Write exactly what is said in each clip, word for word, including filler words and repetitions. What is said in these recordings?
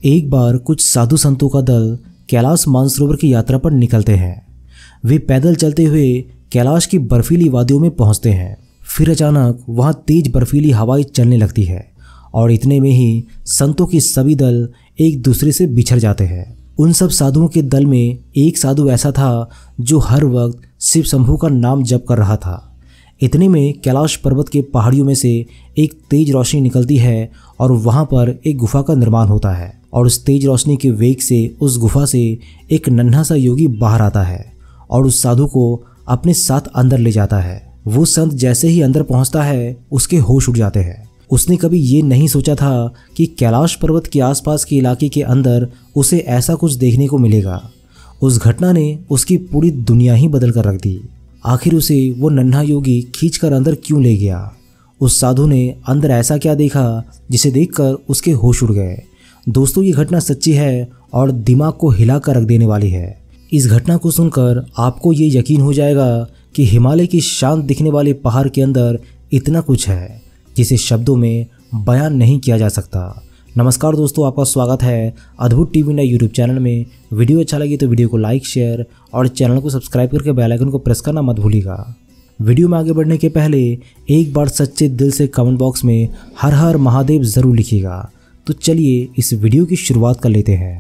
एक बार कुछ साधु संतों का दल कैलाश मानसरोवर की यात्रा पर निकलते हैं। वे पैदल चलते हुए कैलाश की बर्फीली वादियों में पहुंचते हैं। फिर अचानक वहां तेज बर्फीली हवाएं चलने लगती है और इतने में ही संतों के सभी दल एक दूसरे से बिछड़ जाते हैं। उन सब साधुओं के दल में एक साधु ऐसा था जो हर वक्त शिव शंभू का नाम जप कर रहा था। इतने में कैलाश पर्वत के पहाड़ियों में से एक तेज रोशनी निकलती है और वहां पर एक गुफा का निर्माण होता है और उस तेज रोशनी के वेग से उस गुफा से एक नन्हा सा योगी बाहर आता है और उस साधु को अपने साथ अंदर ले जाता है। वो संत जैसे ही अंदर पहुंचता है उसके होश उड़ जाते हैं। उसने कभी ये नहीं सोचा था कि कैलाश पर्वत के आसपास के इलाके के अंदर उसे ऐसा कुछ देखने को मिलेगा। उस घटना ने उसकी पूरी दुनिया ही बदल कर रख दी। आखिर उसे वो नन्हा योगी खींचकर अंदर क्यों ले गया? उस साधु ने अंदर ऐसा क्या देखा जिसे देखकर उसके होश उड़ गए? दोस्तों, ये घटना सच्ची है और दिमाग को हिला कर रख देने वाली है। इस घटना को सुनकर आपको ये यकीन हो जाएगा कि हिमालय की शांत दिखने वाले पहाड़ के अंदर इतना कुछ है जिसे शब्दों में बयान नहीं किया जा सकता। नमस्कार दोस्तों, आपका स्वागत है Adbhut TV India YouTube channel में। वीडियो अच्छा लगी तो वीडियो को लाइक, शेयर और चैनल को सब्सक्राइब करके बेल आइकन को प्रेस करना मत भूलिएगा। वीडियो में आगे बढ़ने के पहले एक बार सच्चे दिल से कमेंट बॉक्स में हर हर महादेव ज़रूर लिखिएगा। तो चलिए इस वीडियो की शुरुआत कर लेते हैं।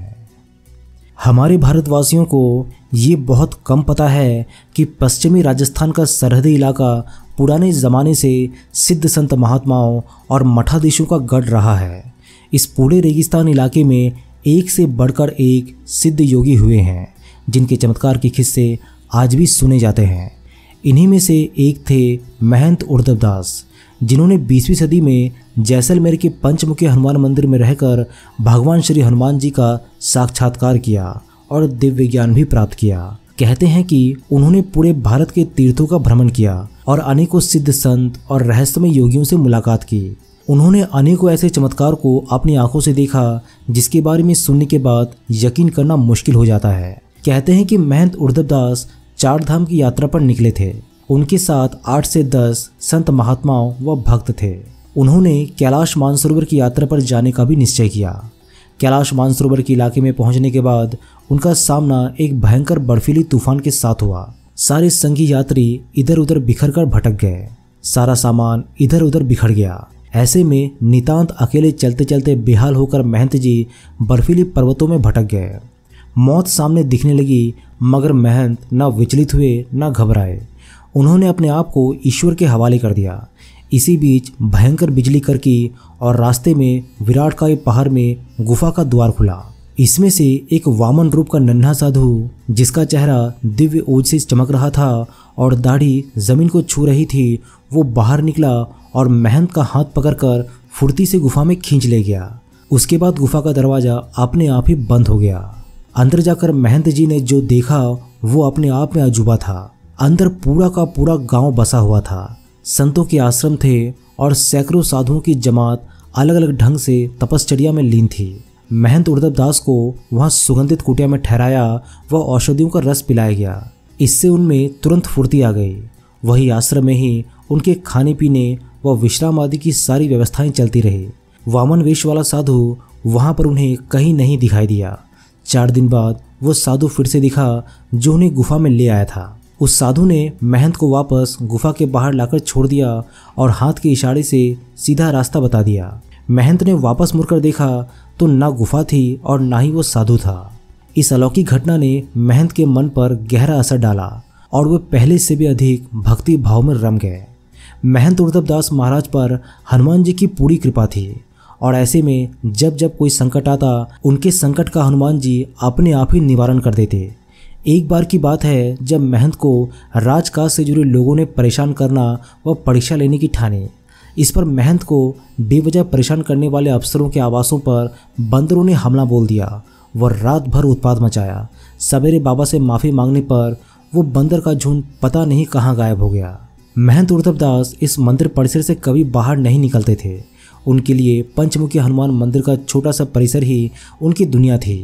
हमारे भारतवासियों को ये बहुत कम पता है कि पश्चिमी राजस्थान का सरहदी इलाका पुराने ज़माने से सिद्ध संत महात्माओं और मठाधीशों का गढ़ रहा है। इस पूरे रेगिस्तान इलाके में एक से बढ़कर एक सिद्ध योगी हुए हैं जिनके चमत्कार के किस्से आज भी सुने जाते हैं। इन्हीं में से एक थे महंत उर्दबदास, जिन्होंने बीसवीं सदी में जैसलमेर के पंचमुखी हनुमान मंदिर में रहकर भगवान श्री हनुमान जी का साक्षात्कार किया और दिव्य ज्ञान भी प्राप्त किया। कहते हैं कि उन्होंने पूरे भारत के तीर्थों का भ्रमण किया और अनेकों सिद्ध संत और रहस्यमय योगियों से मुलाकात की। उन्होंने अनेकों ऐसे चमत्कार को अपनी आंखों से देखा जिसके बारे में सुनने के बाद यकीन करना मुश्किल हो जाता है। कहते हैं कि महंत उर्दबदास चार धाम की यात्रा पर निकले थे। उनके साथ आठ से दस संत महात्माओं व भक्त थे। उन्होंने कैलाश मानसरोवर की यात्रा पर जाने का भी निश्चय किया। कैलाश मानसरोवर के इलाके में पहुंचने के बाद उनका सामना एक भयंकर बर्फीली तूफान के साथ हुआ। सारे संगी यात्री इधर उधर बिखर कर भटक गए। सारा सामान इधर उधर बिखर गया। ऐसे में नितांत अकेले चलते चलते बेहाल होकर महंत जी बर्फीली पर्वतों में भटक गए। मौत सामने दिखने लगी, मगर महंत न विचलित हुए न घबराए। उन्होंने अपने आप को ईश्वर के हवाले कर दिया। इसी बीच भयंकर बिजली करकी और रास्ते में विराटकाय पहाड़ में गुफा का द्वार खुला। इसमें से एक वामन रूप का नन्हा साधु, जिसका चेहरा दिव्य ओज से चमक रहा था और दाढ़ी जमीन को छू रही थी, वो बाहर निकला और महंत का हाथ पकड़कर फुर्ती से गुफा में खींच ले गया। उसके बाद गुफा का दरवाजा अपने आप ही बंद हो गया। अंदर जाकर महंत जी ने जो देखा वो अपने आप में अजूबा था। अंदर पूरा का पूरा गांव बसा हुआ था। संतों के आश्रम थे और सैकड़ों साधुओं की जमात अलग अलग ढंग से तपश्चर्या में लीन थी। महंत उर्दबदास को वहां सुगंधित कुटिया में ठहराया व औषधियों का रस पिलाया गया। इससे उनमें तुरंत फुर्ती आ गई। वही आश्रम में ही उनके खाने पीने व विश्राम आदि की सारी व्यवस्थाएं चलती रही। वामन वेश वाला साधु वहां पर उन्हें कहीं नहीं दिखाई दिया। चार दिन बाद वो साधु फिर से दिखा जो उन्हें गुफा में ले आया था। उस साधु ने महंत को वापस गुफा के बाहर लाकर छोड़ दिया और हाथ के इशारे से सीधा रास्ता बता दिया। महंत ने वापस मुड़कर देखा तो ना गुफा थी और ना ही वो साधु था। इस अलौकिक घटना ने महंत के मन पर गहरा असर डाला और वे पहले से भी अधिक भक्ति भाव में रम गए। महंत उर्दबदास महाराज पर हनुमान जी की पूरी कृपा थी और ऐसे में जब जब कोई संकट आता उनके संकट का हनुमान जी अपने आप ही निवारण कर देते। एक बार की बात है जब महंत को राजकाज से जुड़े लोगों ने परेशान करना व परीक्षा लेने की ठानी। इस पर महंत को बेवजह परेशान करने वाले अफसरों के आवासों पर बंदरों ने हमला बोल दिया व रात भर उत्पात मचाया। सवेरे बाबा से माफ़ी मांगने पर वो बंदर का झुंड पता नहीं कहाँ गायब हो गया। महंत उर्दबदास इस मंदिर परिसर से कभी बाहर नहीं निकलते थे। उनके लिए पंचमुखी हनुमान मंदिर का छोटा सा परिसर ही उनकी दुनिया थी।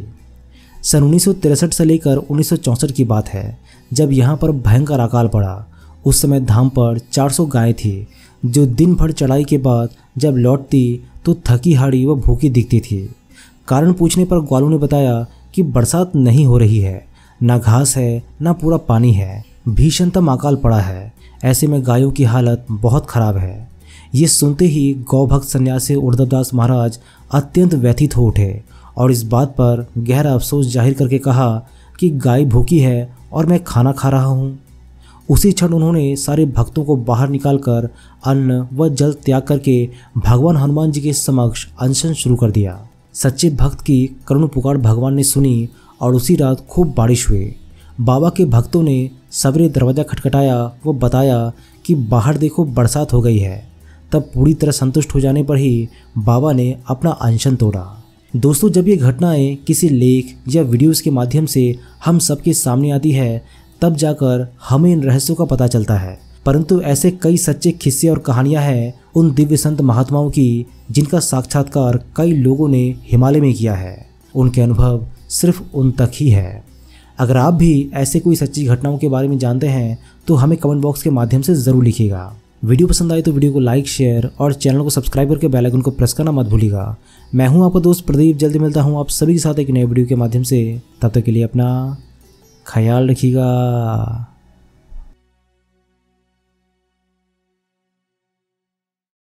सन उन्नीस सौ तिरसठ से लेकर उन्नीस सौ चौंसठ की बात है जब यहाँ पर भयंकर अकाल पड़ा। उस समय धाम पर चार सौ गायें थी जो दिन भर चढ़ाई के बाद जब लौटती तो थकी हारी व भूखी दिखती थी। कारण पूछने पर ग्वालों ने बताया कि बरसात नहीं हो रही है, ना घास है ना पूरा पानी है, भीषणतम अकाल पड़ा है। ऐसे में गायों की हालत बहुत खराब है। ये सुनते ही गौभक्त सन्यासी उद्धवदास महाराज अत्यंत व्यथित हो उठे और इस बात पर गहरा अफसोस जाहिर करके कहा कि गाय भूखी है और मैं खाना खा रहा हूँ। उसी क्षण उन्होंने सारे भक्तों को बाहर निकालकर अन्न व जल त्याग करके भगवान हनुमान जी के समक्ष अनशन शुरू कर दिया। सच्चे भक्त की करुण पुकार भगवान ने सुनी और उसी रात खूब बारिश हुई। बाबा के भक्तों ने सवेरे दरवाज़ा खटखटाया वो बताया कि बाहर देखो बरसात हो गई है। तब पूरी तरह संतुष्ट हो जाने पर ही बाबा ने अपना अनशन तोड़ा। दोस्तों, जब ये घटनाएं किसी लेख या वीडियोस के माध्यम से हम सबके सामने आती है तब जाकर हमें इन रहस्यों का पता चलता है, परंतु ऐसे कई सच्चे किस्से और कहानियां हैं उन दिव्य संत महात्माओं की जिनका साक्षात्कार कई लोगों ने हिमालय में किया है। उनके अनुभव सिर्फ उन तक ही है। अगर आप भी ऐसे कोई सच्ची घटनाओं के बारे में जानते हैं तो हमें कमेंट बॉक्स के माध्यम से ज़रूर लिखिएगा। वीडियो पसंद आए तो वीडियो को लाइक, शेयर और चैनल को सब्सक्राइब करके बेल आइकन को प्रेस करना मत भूलिएगा। मैं हूं आपका दोस्त प्रदीप, जल्दी मिलता हूं आप सभी के साथ एक नए वीडियो के माध्यम से। तब तक के लिए अपना ख्याल रखिएगा।